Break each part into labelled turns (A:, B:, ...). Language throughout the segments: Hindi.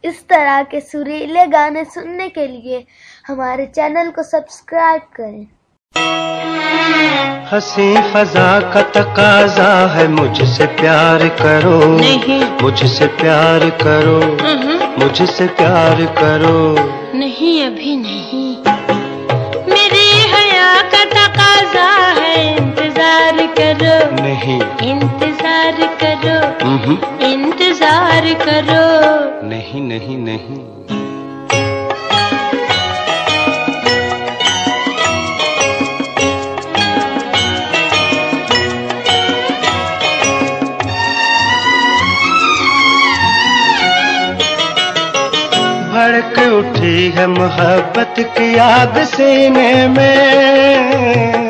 A: इस तरह के सुरीले गाने सुनने के लिए हमारे चैनल को सब्सक्राइब करें।
B: हंसी फजा का तकाजा है, मुझसे प्यार करो।
C: नहीं,
B: मुझसे प्यार करो, मुझसे प्यार करो।
C: नहीं अभी नहीं, मेरी हया का तकाजा है, इंतजार करो।
B: नहीं,
C: इंतजार करो, इंतजार करो।
B: नहीं नहीं नहीं। भड़क उठी है मोहब्बत की आग सीने में,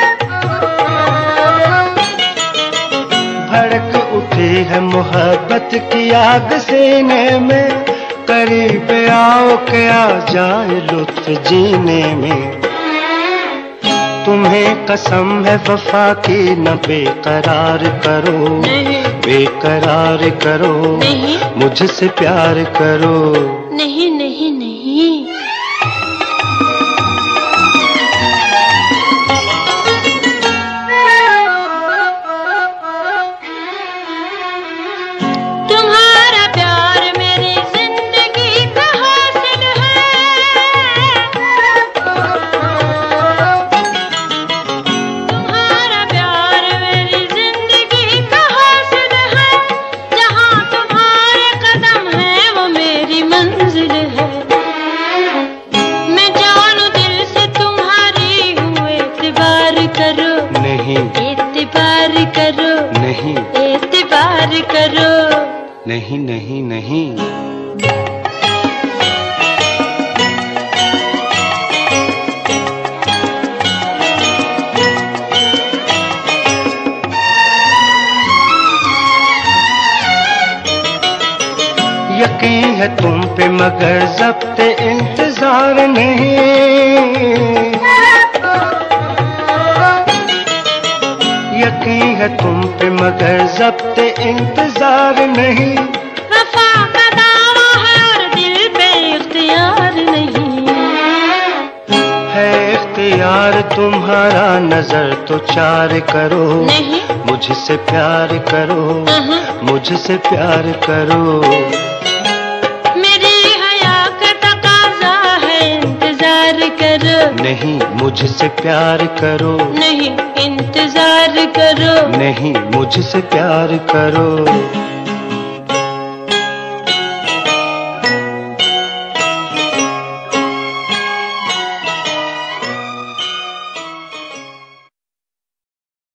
B: भड़क उठी है मोहब्बत की आग सीने में। करीब आओ के आ जाए लुत्फ जीने में। तुम्हें कसम है वफा की, न बेकरार करो, बेकरार करो।
C: नहीं,
B: मुझसे प्यार करो।
C: नहीं नहीं नहीं। तुम्हारा प्यार मेरी जिंदगी का हासिल है, तुम्हारा प्यार मेरी जिंदगी का हासिल है। जहाँ तुम्हारे कदम है वो मेरी मंजिल है। मैं जानू दिल से तुम्हारी हूँ, एतबार करो।
B: नहीं,
C: एतबार करो।
B: नहीं,
C: एतबार करो।
B: नहीं नहीं नहीं। यकीन है तुम पे मगर ज़ब्त इंतजार नहीं। यकीन है तुम पे मगर ज़ब्त इंतजार नहीं।
C: वफा का दावा है और दिल पे इख्तियार नहीं
B: है इख्तियार तुम्हारा, नजर तो चार करो।
C: नहीं,
B: मुझसे प्यार करो, मुझसे प्यार करो।
C: मेरी हया का तकाजा है, इंतजार करो।
B: नहीं, मुझसे प्यार करो।
C: नहीं, इंतजार करो।
B: नहीं, मुझसे प्यार करो।